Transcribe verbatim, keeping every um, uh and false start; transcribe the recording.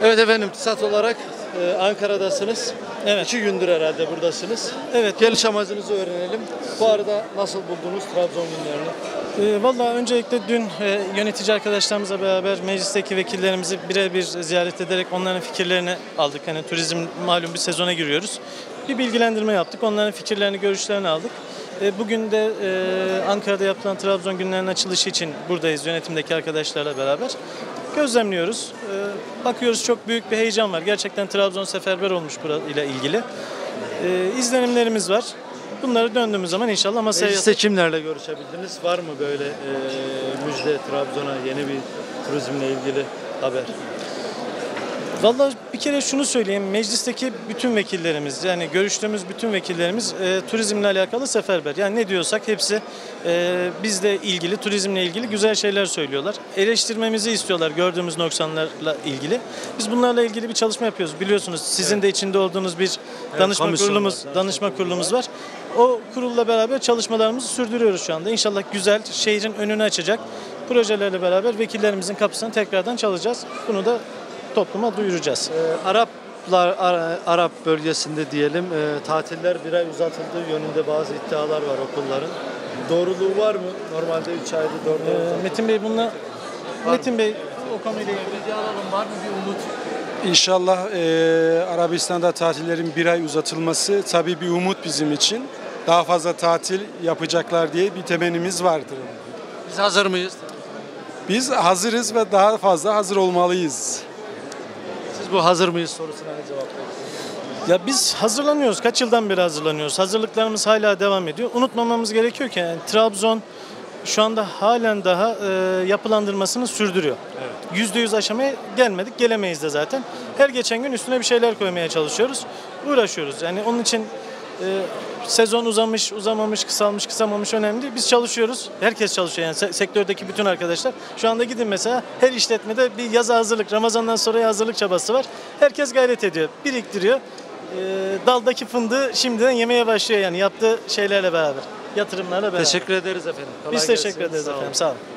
Evet efendim, TİSAT olarak e, Ankara'dasınız. Evet. İki gündür herhalde buradasınız. Evet. Geliş amacınızı öğrenelim. Bu arada nasıl buldunuz Trabzon günlerini? E, Valla öncelikle dün e, yönetici arkadaşlarımızla beraber meclisteki vekillerimizi birebir ziyaret ederek onların fikirlerini aldık. Hani turizm malum bir sezona giriyoruz. Bir bilgilendirme yaptık. Onların fikirlerini, görüşlerini aldık. E, bugün de e, Ankara'da yapılan Trabzon günlerinin açılışı için buradayız yönetimdeki arkadaşlarla beraber. Gözlemliyoruz. E, bakıyoruz çok büyük bir heyecan var. Gerçekten Trabzon seferber olmuş burayla ilgili. E, izlenimlerimiz var. Bunları döndüğümüz zaman inşallah masaya Mecliste yatıracağız. kimlerle görüşebildiniz? Var mı böyle e, müjde Trabzon'a yeni bir turizmle ilgili haber? Vallahi bir kere şunu söyleyeyim, meclisteki bütün vekillerimiz, yani görüştüğümüz bütün vekillerimiz e, turizmle alakalı seferber. Yani ne diyorsak hepsi e, bizle ilgili, turizmle ilgili güzel şeyler söylüyorlar. Eleştirmemizi istiyorlar gördüğümüz noksanlarla ilgili. Biz bunlarla ilgili bir çalışma yapıyoruz. Biliyorsunuz sizin Evet. de içinde olduğunuz bir danışma komisyon kurulumuz, var, danışma danışma kurulumuz var. O kurulla beraber çalışmalarımızı sürdürüyoruz şu anda. İnşallah güzel, şehrin önünü açacak projelerle beraber vekillerimizin kapısını tekrardan çalacağız. Bunu da topluma duyuracağız. E, Araplar Ara- Arap bölgesinde diyelim e, tatiller bir ay uzatıldığı yönünde bazı iddialar var okulların. Doğruluğu var mı? Normalde üç ayda dört ay Ee, uzatılıyor. Metin Bey bununla Metin Bey o konuyla ilgili alalım, var mı bir umut? İnşallah e, Arabistan'da tatillerin bir ay uzatılması tabii bir umut bizim için. Daha fazla tatil yapacaklar diye bir temennimiz vardır. Biz hazır mıyız? Biz hazırız ve daha fazla hazır olmalıyız. Siz bu hazır mıyız sorusuna ne cevap veriyorsunuz? Ya biz hazırlanıyoruz. Kaç yıldan beri hazırlanıyoruz. Hazırlıklarımız hala devam ediyor. Unutmamamız gerekiyor ki yani Trabzon şu anda halen daha e, yapılandırmasını sürdürüyor. Yüzde yüz aşamaya gelmedik. Gelemeyiz de zaten. Her geçen gün üstüne bir şeyler koymaya çalışıyoruz. Uğraşıyoruz. Yani onun için e, sezon uzamış, uzamamış, kısalmış, kısamamış önemli değil. Biz çalışıyoruz. Herkes çalışıyor yani se- sektördeki bütün arkadaşlar. Şu anda gidin mesela her işletmede bir yaza hazırlık, Ramazan'dan sonraya hazırlık çabası var. Herkes gayret ediyor, biriktiriyor. E, daldaki fındığı şimdiden yemeye başlıyor yani yaptığı şeylerle beraber, yatırımlarla beraber. Teşekkür ederiz efendim. Kolay Biz teşekkür gelsin. ederiz Sağ olun. efendim. Sağ olun.